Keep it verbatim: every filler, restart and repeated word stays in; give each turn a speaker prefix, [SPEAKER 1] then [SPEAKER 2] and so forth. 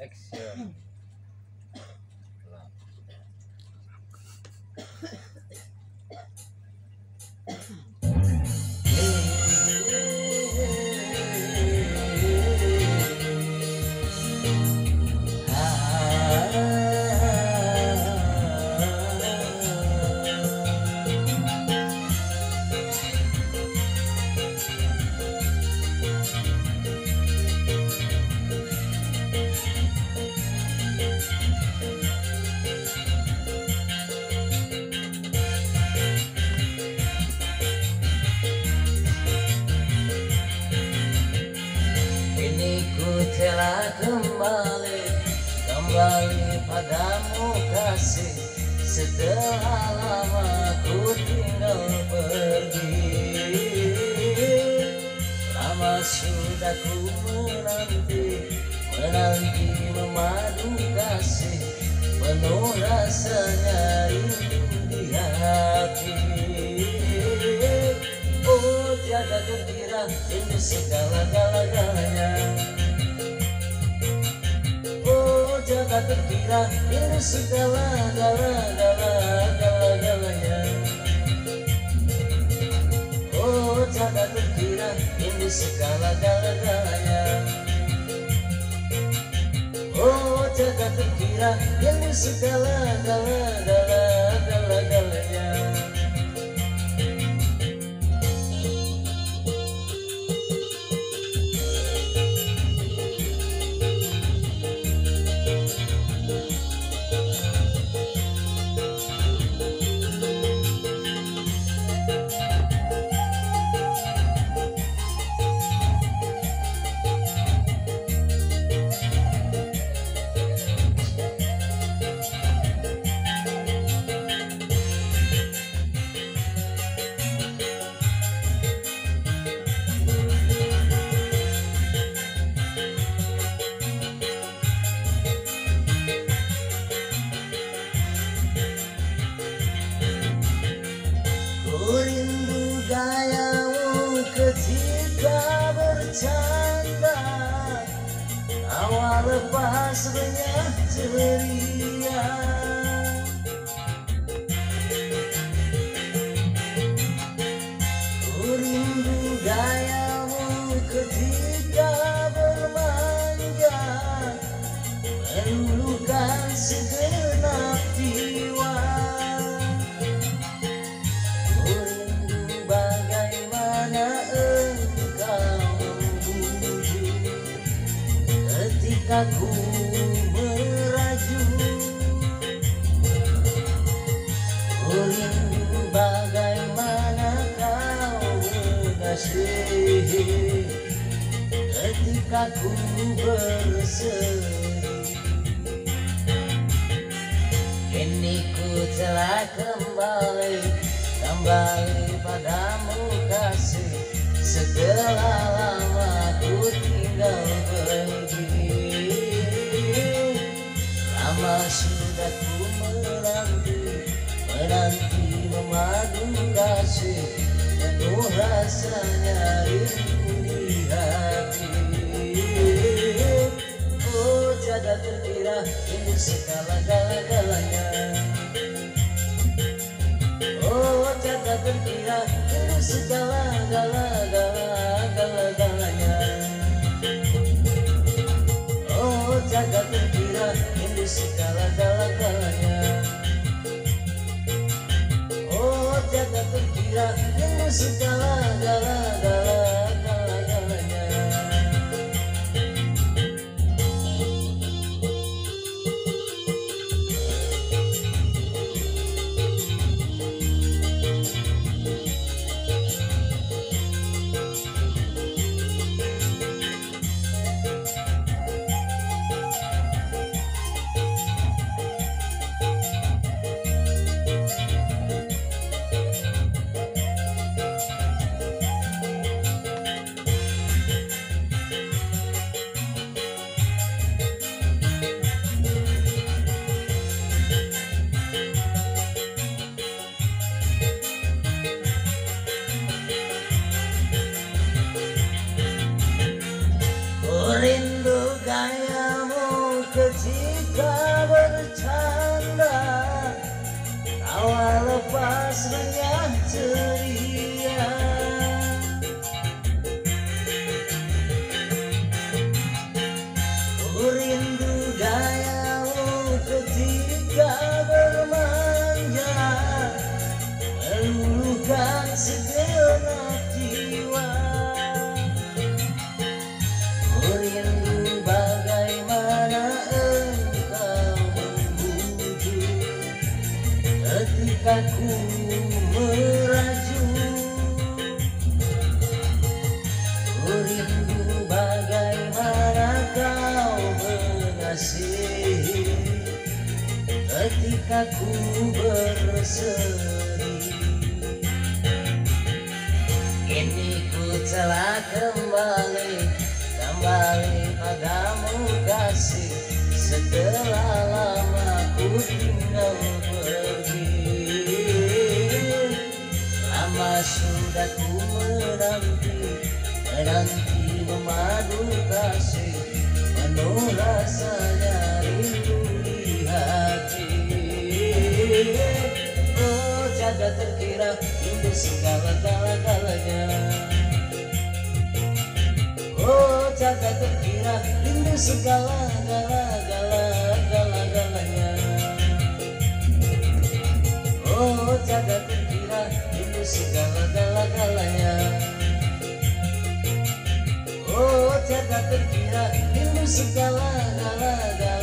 [SPEAKER 1] Action. Telah kembali, kembali padamu kasih. Setelah lama ku tinggal pergi, lama sudah ku menanti, menanti memadu kasih. Penuh rasanya rindu di hati. Oh tiada terkira ini segala-galanya. Jaga terkira ini segala gala gala gala galanya. Oh jaga terkira ini segala gala galanya. Oh jaga terkira ini segala gala gala gala galanya. Rindu gayamu ketika bercanda, awal lepas banyak ceria. Rindu gayamu ketika bermanja, meluluhkan segenap jiwa. Aku meraju, oh rindu bagaimana kau mengasihi ketika ku bersedih. Kini ku telah kembali, kembali padamu kasih. Setelah lama ku tinggal pergi, lama sudah ku menanti, menanti memadu kasih. Penuh rasanya rindu di hati. Oh tiada terkira ini segala gala-galanya. Oh tiada terkira ini segala gala-gala gala-galanya. Oh jaga terkira ini segala gala-galanya. Oh jaga terkira ini segala gala-gala gala-galanya. ketika bercanda, tawa lepas renyah ceria. Ku rindu gayamu ketika bermanja, meluluhkan segenap jiwa. Ku rindu bagaimana engkau membujuk ketika ku merajuk. Ku rindu bagaimana kau mengasihi ketika ku bersedih. Kini ku telah kembali, kembali padamu kasih, setelah lama ku tinggal pergi. Lama sudah ku menanti, menanti memadu kasih, penuh rasanya rindu di hati. Oh jagat terkira, rindu segala-galanya. Oh jagat terkira, rindu segala-gala-gala-gala-galanya. Oh jagat terkira, rindu segala-gala-galanya. Oh jagat terkira, rindu segala-gala-gala.